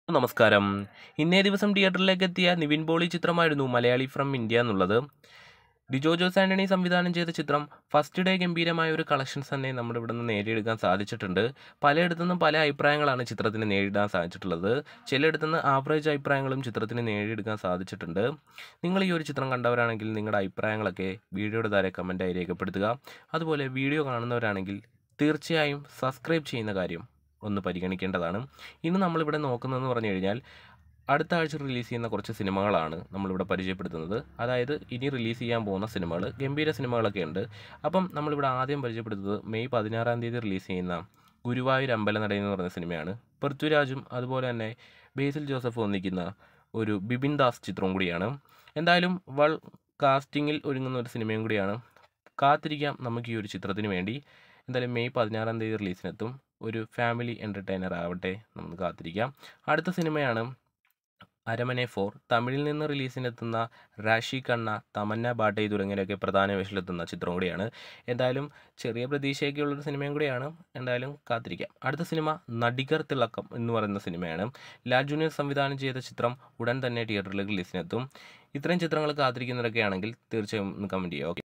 നമസ്കാരം. ഇന്നേ ദിവസം തിയേറ്ററിലേക്ക് എത്തിയ നിവിൻ പോളി ചിത്രമായിരുന്നു മലയാളി ഫ്രം ഇന്ത്യ എന്നുള്ളത്. ഡിജോ ജോസ് ആൻ്റണി സംവിധാനം ചെയ്ത ചിത്രം ഫസ്റ്റ് ഡേ ഗംഭീരമായ ഒരു കളക്ഷൻസ് തന്നെ നമ്മുടെ ഇവിടെ നിന്ന് നേടിയെടുക്കാൻ സാധിച്ചിട്ടുണ്ട്. പലയിടത്തുനിന്നും പല അഭിപ്രായങ്ങളാണ് ചിത്രത്തിന് നേടിയിടാൻ സാധിച്ചിട്ടുള്ളത്. ചിലയിടത്തുനിന്ന് ആവറേജ് അഭിപ്രായങ്ങളും ചിത്രത്തിന് നേടിയെടുക്കാൻ സാധിച്ചിട്ടുണ്ട്. നിങ്ങൾ ഈ ഒരു ചിത്രം കണ്ടവരാണെങ്കിൽ നിങ്ങളുടെ അഭിപ്രായങ്ങളൊക്കെ വീഡിയോയുടെ താഴെ കമൻറ്റായി രേഖപ്പെടുത്തുക. അതുപോലെ വീഡിയോ കാണുന്നവരാണെങ്കിൽ തീർച്ചയായും സബ്സ്ക്രൈബ് ചെയ്യുന്ന കാര്യം ഒന്ന് പരിഗണിക്കേണ്ടതാണ്. ഇന്ന് നമ്മളിവിടെ നോക്കുന്നതെന്ന് പറഞ്ഞു കഴിഞ്ഞാൽ അടുത്ത ആഴ്ച റിലീസ് ചെയ്യുന്ന കുറച്ച് സിനിമകളാണ് നമ്മളിവിടെ പരിചയപ്പെടുത്തുന്നത്. അതായത് ഇനി റിലീസ് ചെയ്യാൻ പോകുന്ന സിനിമകൾ, ഗംഭീര സിനിമകളൊക്കെ ഉണ്ട്. അപ്പം നമ്മളിവിടെ ആദ്യം പരിചയപ്പെടുത്തുന്നത് മെയ് 16-ാം തീയതി റിലീസ് ചെയ്യുന്ന ഗുരുവായൂർ അമ്പലനട എന്ന് പറയുന്ന സിനിമയാണ്. പൃഥ്വിരാജും അതുപോലെ തന്നെ ബേസിൽ ജോസഫ് ഒന്നിക്കുന്ന ഒരു ബിപിൻ ദാസ് ചിത്രവും കൂടിയാണ്. എന്തായാലും കാസ്റ്റിങ്ങിൽ ഒരുങ്ങുന്ന ഒരു സിനിമയും കൂടിയാണ്. കാത്തിരിക്കാം നമുക്ക് ഈ ഒരു ചിത്രത്തിന് വേണ്ടി. എന്തായാലും മെയ് 16-ാം തീയതി റിലീസിനെത്തും. ഒരു ഫാമിലി എൻ്റർടൈനർ ആവട്ടെ, നമുക്ക് കാത്തിരിക്കാം. അടുത്ത സിനിമയാണ് അരമനെ 4. തമിഴിൽ നിന്ന് റിലീസിനെത്തുന്ന റാഷി ഖന്ന, തമന്ന ബാട്ടെ തുടങ്ങിയവരൊക്കെ പ്രധാന വേഷത്തിലെത്തുന്ന ചിത്രം കൂടിയാണ്. എന്തായാലും ചെറിയ പ്രതീക്ഷയൊക്കെ ഉള്ളൊരു സിനിമയും കൂടിയാണ്. എന്തായാലും കാത്തിരിക്കാം. അടുത്ത സിനിമ നടികർ തിളക്കം എന്ന് പറയുന്ന സിനിമയാണ്. ലാൽ ജൂനിയർ സംവിധാനം ചെയ്ത ചിത്രം ഉടൻ തന്നെ തിയേറ്ററിലേക്ക് റിലീസിനെത്തും. ഇത്രയും ചിത്രങ്ങൾ കാത്തിരിക്കുന്നവരൊക്കെ ആണെങ്കിൽ തീർച്ചയായും ഒന്ന് കമൻറ്റ് ചെയ്യുക. ഓക്കെ.